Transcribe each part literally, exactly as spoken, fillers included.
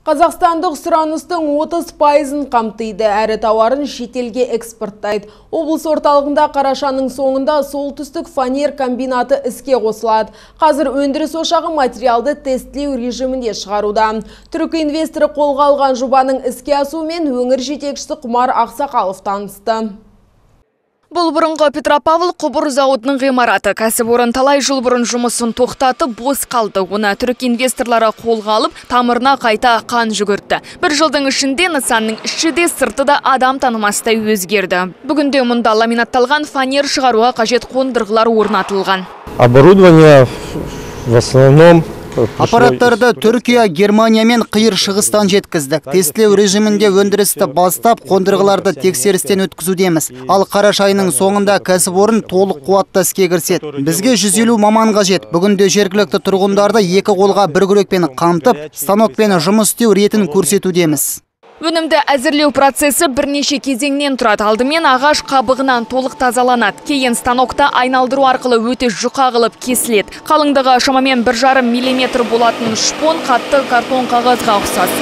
Қазақстандық сұраныстың отыз пайызын қамтиды, әрі тауарын шетелге экспорттайды. Облыс орталығында қарашаның соңында солтүстік фанер комбинаты іске қосылады. Қазір өндіріс ошағы материалды тестлеу режимінде шығаруда. Түрік инвесторы қолға алған жобаның іске асуымен өңір жетекшісі Құмар Ақсақалов танысты. Бұл бұрынғы Петропавл құбыр зауытының ғимараты. Кәсіпорын талай жыл бұрын жұмысын тоқтатып бос қалды. Оны түрік инвесторлары қолға алып, тамырына қайта қан жүгіртті. Бір жылдың ішінде нысанның іші де сырты да адам танымастай өзгерді. Бүгінде мұнда ламинатталған фанер шығаруға қажет қондырғылар орнатылған. Оборудование в основном аппараттарды Түркия, Германия мен қиыр шығыстан жеткіздік. Тестлеу режимінде өндірісті бастап, қондырғыларды тексерістен өткізудеміз. Ал қараша айының соңында кәсіпорын толық қуатта іске кіріседі. Бізге жүз елу маман қажет. Бүгінде жергілікті тұрғындарды екі қолға бір күрекпен қамтып, станокпен жұмыс істеу ретін көрсетудеміз. Өнімді әзірлеу процесі бірнеше кезеңнен тұрады. Алдымен ағаш қабығынан толық тазаланады. Кейін станокта айналдыру арқылы өте жұқа қылып кесіледі. Қалыңдығы шамамен бір жарым миллиметр болатын шпон қатты картон қағазға ұқсас.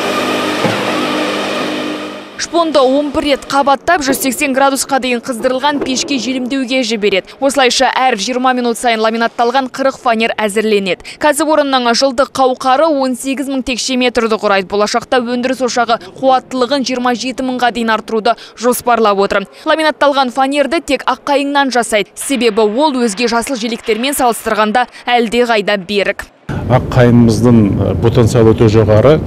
Шпонды он бір рет қабаттап жүз сексен градусқа дейін қыздырылған пешке желімдеуге жібереді. Осылайша әр жиырма минут сайын ламинатталған қырық фанер әзірленеді. Кәсіпорынның жылдық қауқары он сегіз мың текше метрді құрайды. Болашақта өндіріс ошағы қуаттылығын жиырма жеті мыңға дейін артыруды жоспарлап отыр. Ламинатталған фанерді тек аққайыңнан жасайды. Себебі ол өзге жасыл желектермен салыстырғанда әлде қайда берік. Аққайыңымыздың потенциалы өте жоғары.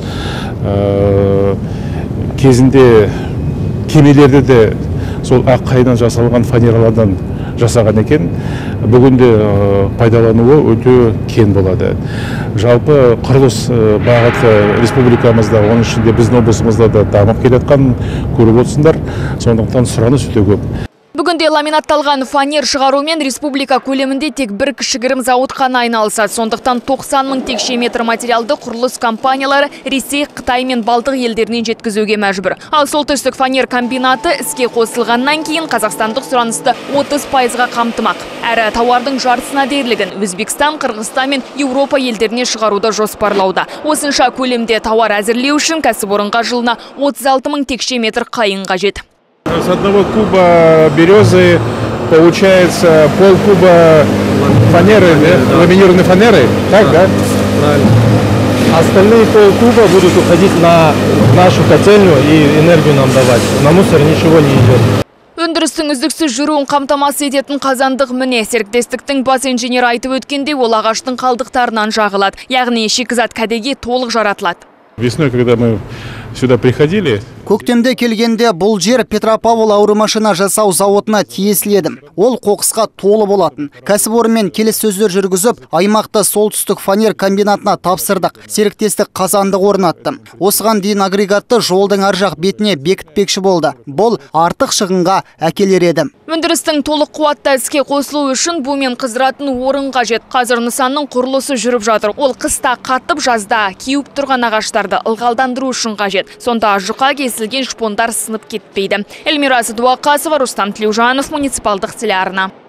Кезінде кемелерде де сол аққайдан жасалған фанералардан жасаған екен. Бүгінде пайдалануы өте кен болады. Жалпы құрылыс бағыты республикамызда, оның ішінде біздің облысымызда да дамып келетқан көріп отырсыңдар. Сондықтан сұраныс өте көп. Бүгінде ламинатталған фанер шығарумен республика көлемінде тек бір кішігірім зауыт қана айналысады. Сондықтан тоқсан мың текше метр материалды құрылыс компаниялары Ресей, Қытай мен Балтық елдерінен жеткізуге мәжбүр. Ал солтүстік фанер комбинаты іске қосылғаннан кейін қазақстандық сұранысты отыз пайызға қамтымақ. Әрі тауардың жартысына дерлігін Өзбекстан, Қырғызстан мен Еуропа елдеріне шығаруды жоспарлауда. Осынша көлемде тауар әзірлеу үшін кәсіпорынға жылына отыз алты мың текше метр қайың қажет. С одного куба березы получается пол куба фанеры, да? Ламинированной фанеры, так, да? Правильно. Остальные пол куба будут уходить на нашу котельню и энергию нам давать. На мусор ничего не идет. Өндірістің үздіксіз жүруін қамтамасыз ететін қазандық міне. Серіктестіктің бас инженері айтып өткенде ол ағаштың қалдықтарынан жағылады. Яғни шикізат кәдеге толық жаратылады. Весной, когда мы сюда приходили, көктемде келгенде бұл жер Петропавл ауырмашина жасау зауытына тиесіледі. Ол қоқысқа толы болатын. Кәсіпорынмен келіссөздер жүргізіп, аймақты солтүстік фанер комбинатына тапсырдық. Серіктестік қазандық орнатты. Осыған дейін агрегатты жолдың ар жақ бетіне бекітпекші болды. Бұл артық шығынға әкелер еді. Өндірістің толық қуатта іске қосылу үшін бумен қыздыратын орын қажет. Қазір нысанның құрылысы жүріп жатыр. Ол қыста қатып, жазда кеуіп тұрған ағаштарды ылғалдандыру үшін қажет. Сонда жұқа кесілген шпондар сынып кетпейді. Эльмира Садуақасова, Рустам Тлеужанов, муниципалдық телеарна.